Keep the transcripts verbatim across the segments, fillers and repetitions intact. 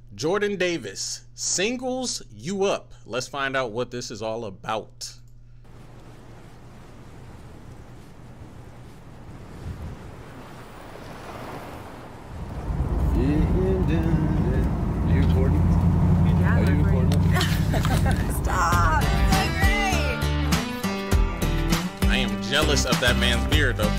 Jordan Davis singles you up. Let's find out what this is all about. You recording? Yeah, Are you recording. recording? Stop! I am jealous of that man's beard, though.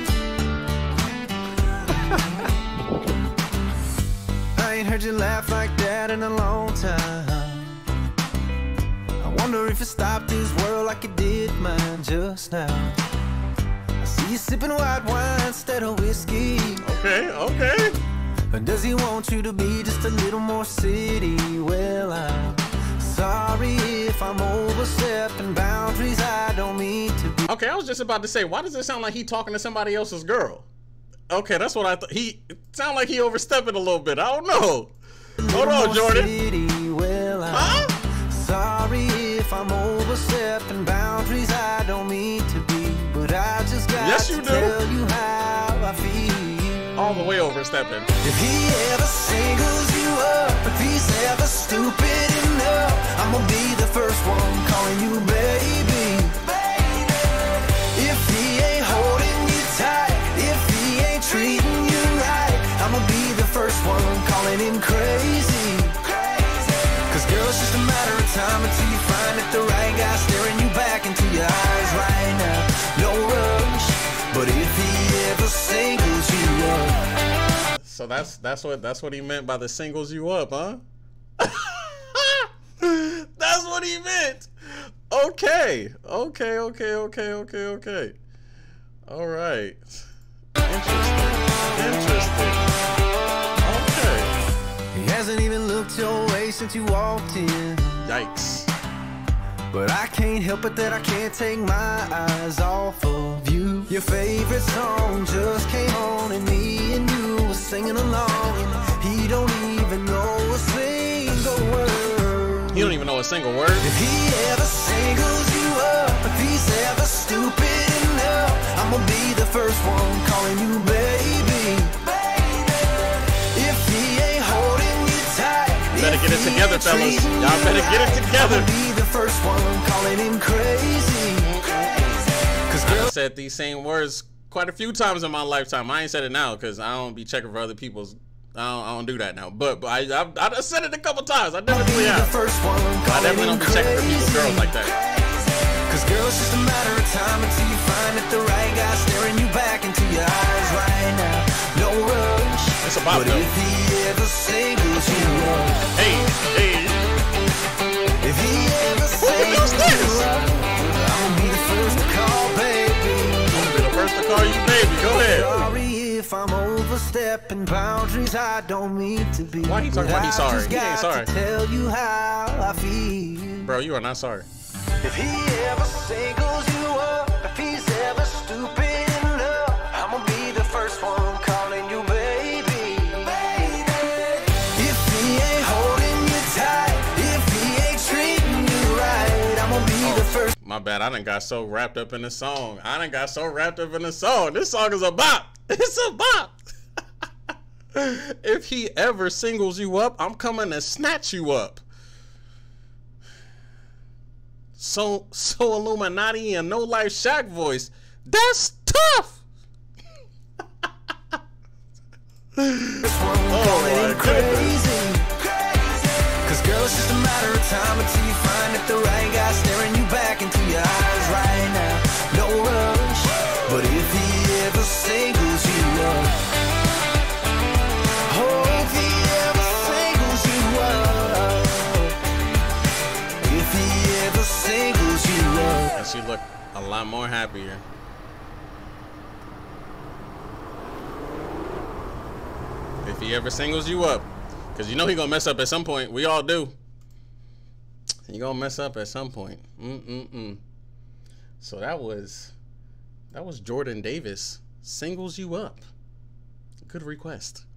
I ain't heard you laugh like that in a long time. I wonder if it stopped this world like it did mine just now. I see you sipping white wine instead of whiskey. Okay, okay. And does he want you to be just a little more city? Well, I'm sorry if I'm overstepping boundaries I don't mean to be. Okay, I was just about to say, why does it sound like he talking to somebody else's girl? Okay, that's what I thought. He it sound like he overstepping a little bit. I don't know. Hold on, Jordan. City, well, I'm Huh? sorry if I'm overstepping boundaries I don't mean to be. But I just got Yes, you to do. tell you how I feel. All the way overstepping. If he ever singles you up, if he's ever stupid enough, I'ma be the first one calling you baby. Baby. If he ain't holding you tight, if he ain't treating you right, I'ma be the first one calling him crazy. Crazy. Cause girl, it's just a matter of time until you find that the right guy staring you back into your eyes right now. No rush, but if he ever singles you up. So that's that's what that's what he meant by the singles you up, huh? That's what he meant. Okay, okay, okay, okay, okay, okay. All right. Interesting. Interesting. Okay. He hasn't even looked your way since you walked in. Yikes. But I can't help it that I can't take my eyes off of you. Your favorite song just came on and me and you were singing along. And he don't even know a single word. You don't even know a single word. If he ever singles you up, if he's ever stupid enough, I'ma be the first one calling you baby. Baby. If he ain't holding you tight, Better get it together, fellas. Y'all better get it together. I'ma be the first one calling him crazy. Cause I girl, done said these same words quite a few times in my lifetime. I ain't said it now because I don't be checking for other people's. I don't, I don't do that now. But, but I, I I done said it a couple times. I definitely the have. first one I definitely don't be checking for people's girls like that. Cause girl, it's just a matter of time until you find that the right guy staring you back into your eyes right now. No rush. It's about But though. if he ever singles you up, Hey, hey. if he ever Who knows singles this? you up, I'll be the first to call, baby. I'm gonna be the first to call you baby. Go ahead. Sorry if I'm overstepping boundaries I don't mean to be. Why he talking But about he's I sorry? just He ain't got sorry. to tell you how I feel. Bro, you are not sorry. If he ever singles you up, if he's ever stupid enough, I'ma be the first one calling you baby. Baby. If he ain't holding you tight, if he ain't treating you right, I'ma be the first. My bad. I done got so wrapped up in the song. I done got so wrapped up in the song. This song is a bop. It's a bop. If he ever singles you up, I'm coming to snatch you up. So, so Illuminati and No Life Shaq voice. That's tough. Oh my crazy. Cause girl, it's just a matter of time until you find that the right guy staring you back into your eyes right now. No rush, but if he ever singles you up, oh, if he ever singles you up, if he ever singles you up. And she looked a lot more happier. If he ever singles you up. Because you know he gonna mess up at some point. We all do. He gonna mess up at some point. Mm-mm-mm. So that was, that was Jordan Davis. Singles you up. Good request.